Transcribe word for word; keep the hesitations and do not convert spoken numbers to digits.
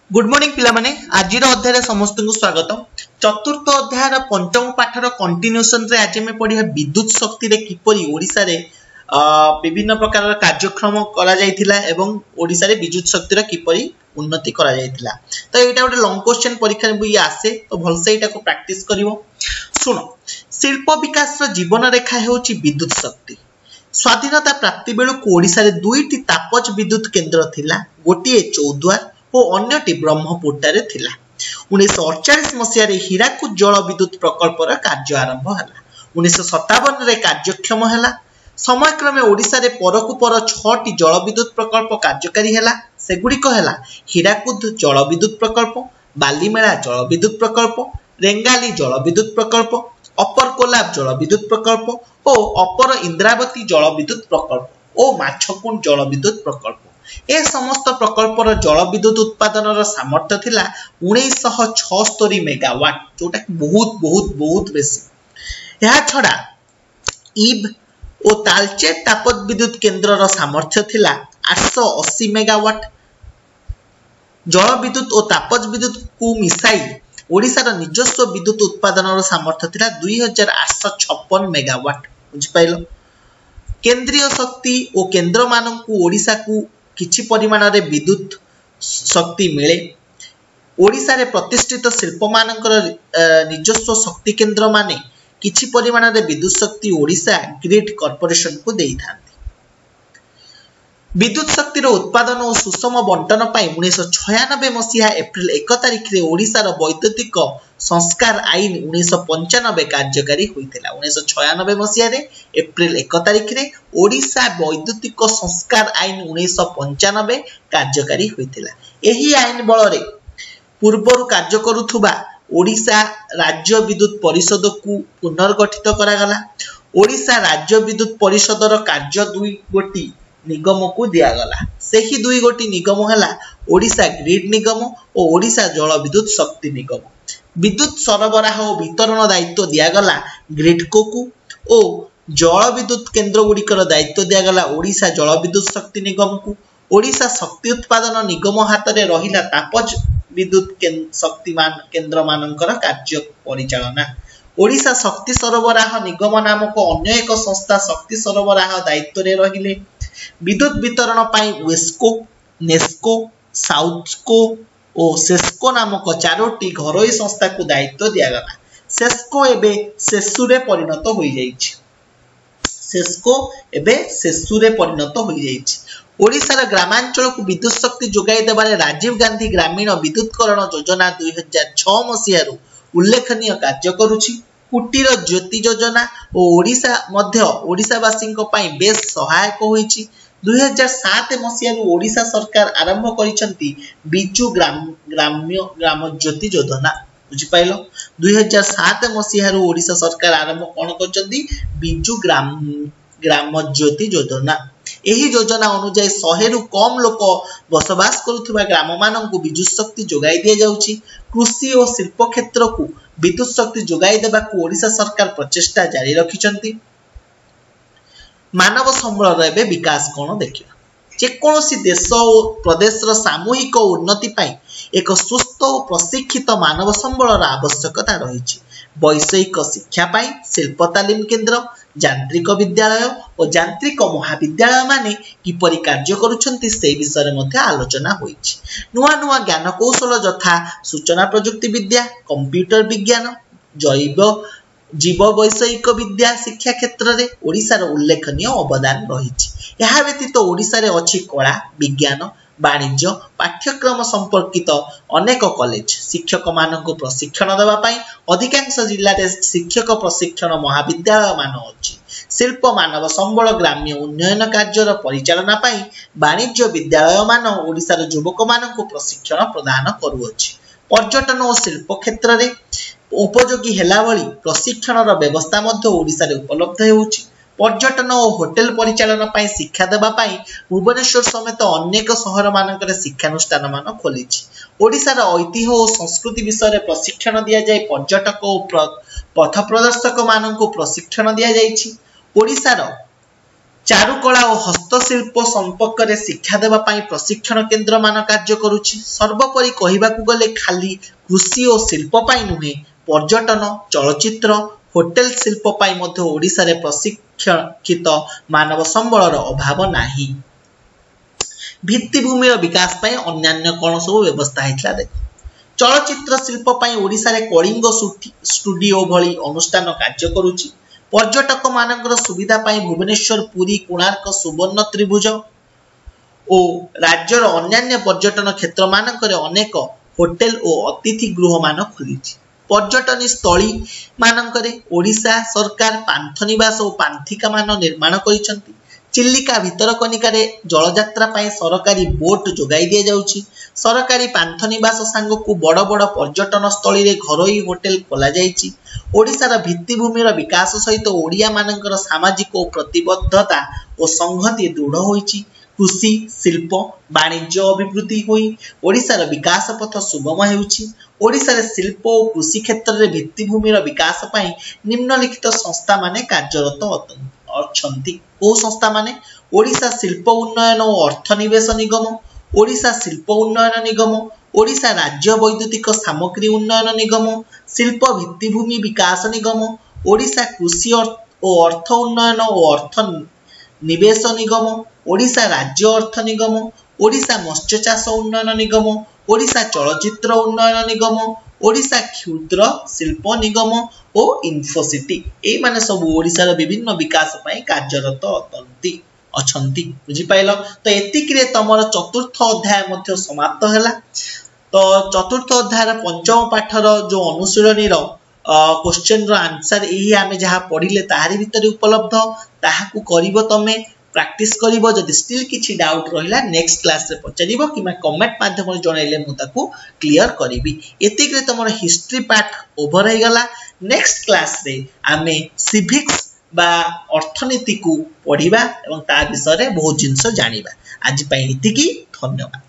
Good morning पिला माने आज अध्याय समस्त को स्वागत। चतुर्थ अध्याय पंचम पाठर कंटिन्यूएशन रे आज में पढ़िया विद्युत शक्ति रे किपरि ओडिसा रे विभिन्न प्रकार कार्यक्रम करा जायतिला एवं ओडिसा रे विद्युत शक्ति रे किपरि उन्नति करा जायतिला। तो एटा गोटे लॉन्ग क्वेश्चन परीक्षा में आसे तो भलसे एटा को प्रैक्टिस करिवो। सुनो, शिल्प विकास रो जीवन रेखा हेउची विद्युत शक्ति। स्वाधीनता प्राप्ति बेलु ओडिसा रे दुईटी तापज विद्युत केंद्र थिला, गोटिए चौद्वार और अन्यटी ब्रह्मपुरटारे थिला। उन्नीस अड़चाश मसीह हीराकुद जल विद्युत प्रकल्पर कार्य आरंभ हैला। उन्नीस सत्तावन रे कार्यक्षम हैला। समयक्रमे ओडिसा रे परकु पर छटी जल विद्युत प्रकल्प कार्यकारी हैला। सेगुड़िक हैला हीराकुद जल विद्युत प्रकल्प, बालीमेला जल विद्युत प्रकल्प, रेंगाली जल विद्युत प्रकल्प, अपर कोलाब जल विद्युत प्रकल्प और अपर इंद्रावती जल विद्युत प्रकल्प और माछकुंड जल विद्युत प्रकल्प। ए समस्त प्रकल्पर जल विद्युत उत्पादन सामर्थ्य थिला उन्नीस सौ छिहत्तर मेगावाट, जोटा बहुत बहुत बहुत बेसी। यह छड़ा इब और तालचेर तापज विद्युत केंद्र सामर्थ्य थिला आठ सौ अस्सी मेगावाट। जल विद्युत और तापज विद्युत को मिसाई ओडिसा निजस्व विद्युत उत्पादन सामर्थ्य थिला दुई हजार आठ सौ छप्पन मेगावाट। बुझिपाइल? केंद्रीय शक्ति और केंद्र मानकु ओडिसा को किछि परिमाण रे विद्युत शक्ति मिले। ओडिसा रे प्रतिष्ठित शिल्प मानकर निजस्व शक्ति केंद्र माने किछि परिमाण रे विद्युत शक्ति ओडिसा ग्रिड कॉर्पोरेशन को देई थांती। विद्युत शक्ति रो उत्पादन और सुषम बंटन पाई उन्नीस सौ छियानबे मसीहा एप्रिल एक तारिख रे ओडिसा रो वैद्युतिक संस्कार आईन उन्नीस सौ पंचानबे कार्यकारी होइतिला। उन्नीस सौ छियानबे मसीहा रे एप्रिल एक तारिख रे ओडिसा वैद्युतिक संस्कार आईन उन्नीस सौ पंचानबे कार्यकारी होइतिला। एही आईन बल रे पूर्वरु कार्य करुथुबा ओडिसा राज्य विद्युत परिषद को पुनर्गठित करा गला। ओडिसा राज्य विद्युत परिषद रो कार्य दुई गोटी निगम को दिया गला। सेही दुई गोटी निगम हला ओडिसा ग्रिड निगम और ओडिसा जल विद्युत शक्ति निगम। विद्युत सरबराह और वितरण दायित्व दिया गला ग्रिडको को और जल विद्युत केंद्र गुड़िकर दायित्व दिया गला ओडिसा जल विद्युत शक्ति निगम को। ओडिसा शक्ति उत्पादन निगम हाथ में रहिला तापज विद्युत शक्तिमान केंद्र मानकर कार्य परिचालना। ओडिसा शक्ति सरबराह निगम नामक अन्य एक संस्था शक्ति सरबराह दायित्व रे रहिले। विद्युत वितरण पाई वेस्को, नेस्को, साउथको और सेस्को नामक चारोटी घरोई संस्था को दायित्व दिया गला। सेस्को एबे सेसुरे परिणत होई जाइछि। सेस्को एबे सेसुरे परिणत होई जाइछि। ओडिसा ग्रामांचल को विद्युत शक्ति जोगाई देबारे राजीव गांधी ग्रामीण विद्युतकरण योजना दुई हजार छह मसीह उल्लेखनीय कार्य करुछि। कुटीर ज्योति योजना और ओडिसा मध्य ओडिसावासी बेस सहायक होइछि। दुई हजार सात मसीह ओडिसा सरकार आरंभ करिसंती बिजु ग्राम ग्राम्य ग्राम ज्योति योजना। बुझिपाइल? दुई हजार सात मसीह ओडिसा सरकार आरंभ कोन करचंती बिजु ग्राम ग्राम ज्योति योजना। एही योजना अनुसार सौ रु कम लोक बसवास करुथुबा ग्राम माननकु विद्युत शक्ति जोगाई दिया जाउछि। कृषि और शिल्प क्षेत्र को विद्युत शक्ति जोगाई देबा को ओडिसा सरकार प्रचेष्टा जारी रखिचंती। मानव संबल रे बे विकास कोन देखिबा। जे कोनोसी देश और प्रदेश रो सामूहिक उन्नति पाई एक सुस्थ और प्रशिक्षित मानव संबल रा आवश्यकता रहिछि। वैषयिक शिक्षा पाई शिल्प तालीम केंद्र, यांत्रिक विद्यालय और यांत्रिक महाविद्यालय माने किपरि कार्य करुछंती से विषय मध्ये आलोचना होइछि। नुआ नुआ ज्ञान कौशल यथा सूचना प्रजुक्ति विद्या, कंप्यूटर विज्ञान, जैव जीव वैषयिक विद्या शिक्षा क्षेत्र रे ओडिसा रो उल्लेखनीय अवदान रहिछि। यहा व्यतीत ओडिसा रे अछि कला, विज्ञान, वाणिज्य पाठ्यक्रम संपर्कित अनेक कॉलेज। शिक्षक मानक प्रशिक्षण देवा पाई अधिकांश जिल्ला रे शिक्षक प्रशिक्षण महाविद्यालय मान अछि। शिल्प मानव संबल ग्राम्य उन्नयन कार्यर परिचालना पाई वाणिज्य विद्यालय मान ओडिसा रे युवक मानक प्रशिक्षण प्रदान करूअछि। पर्यटन और शिल्प क्षेत्र रे उपयोगी हेला भली प्रशिक्षण रो व्यवस्था मध्ये ओडिसा रे उपलब्ध हेउछि। पर्यटन और होटेल परिचालन पाई शिक्षा देबा पाई भुवनेश्वर समेत अनेक शहर मानकर शिक्षानुष्ठान मान खोलिछि। ओडिसा रो ऐतिह्य और संस्कृति विषय रे प्रशिक्षण दिया जाय पर्यटक और पथ प्रदर्शक मानक प्रशिक्षण दिया जायछि। ओडिसा रो चारुकला और हस्तशिल्प संपर्क में शिक्षा देवा पाई प्रशिक्षण केन्द्र मान कार्य करुछि। सर्वोपरि कहबाकू गले खाली कृषि और शिल्प पाई नुहे, पर्यटन, चलचित्र, होटेल शिल्प पाई मध्य ओडिशा रे प्रशिक्षित मानव संबलर अभाव नाही। भित्तिभूमि विकास पाई अन्यान्य कौन सब व्यवस्था हेतला देख। चलचित्र शिल्प पाई ओडिशा रे कलिंग स्टूडियो भली अनुष्ठान कार्य करुछि। पर्यटक मानकर सुविधा पाई भुवनेश्वर, पुरी, कोणार्क, सुवर्ण त्रिभुज और राज्यर अन्यान्य पर्यटन क्षेत्र मानकर अनेक होटेल और अतिथि गृह मान खुलिछि। पर्यटन स्थली मानकर ओडिशा सरकार पांथनिवास और पांथिका मान निर्माण करिसंती। चिल्लिका भितरकनिका रे जलयात्रा पाई सरकारी बोट जोगाई दिया जाउछि। सरकारी पांथनिवास सांग को बड़ बड़ पर्यटन स्थली रे घरोई होटेल खोला जाइछि। ओडिशार भित्तिभूमि विकास सहित ओडिया मानकर सामाजिक और प्रतिबद्धता और संहति दृढ़ होइछि। कृषि, शिल्प, वाणिज्य अभिवृद्धि होई ओडिशार विकास पथ सुगम हेउछि। ओडिशार शिल्प और कृषि क्षेत्र रे भित्तिभूमि विकास पाई निम्नलिखित संस्था माने कार्यरत अछंती। ओ संस्था माने ओडिशा शिल्प उन्नयन और अर्थनिवेश निगम, ओडिशा शिल्प उन्नयन निगम, ओडिशा राज्य वैद्युतिक सामग्री उन्नयन निगम, शिल्प भित्तिभूमि विकास निगम, ओडिशा कृषि और अर्थ उन्नयन और अर्थ निवेश निगम, ओडिशा राज्य अर्थ निगम, ओडिशा मत्स्य चाष उन्नयन निगम, ओडिशा चलचित्र उन्नयन निगम, ओडिशा क्षुद्र शिल्प निगम और इन्फोसिटी ए माने सब ओडिशार विभिन्न विकास पाई कार्यरत अतंती अछंती। बुझी पाइल? तो एतिक रे तमर चतुर्थ अध्याय मध्य समाप्त हैला। तो चतुर्थ अध्याय पंचम पाठर जो अनुशीलनी रो क्वेश्चन रो आंसर एही आमे जहा पढिले ताहारी भितरे उपलब्ध ताहाकू करिवो तमे प्रैक्टिस करिवो। जदि स्टिल किछि डाउट रहिला नेक्स्ट क्लास रे पचारिवो किमा कमेंट माध्यम रे जणाइले मु ताकू क्लियर करिवि। एतिक रे तमर हिस्ट्री पार्ट ओवर हे गला। नेक्स्ट क्लास रे आमे सिविक्स बा अर्थनीति को पढ़िबा एवं ता विषय रे बहुत जिंस जानिबा। आज पई एतिकी धन्यवाद।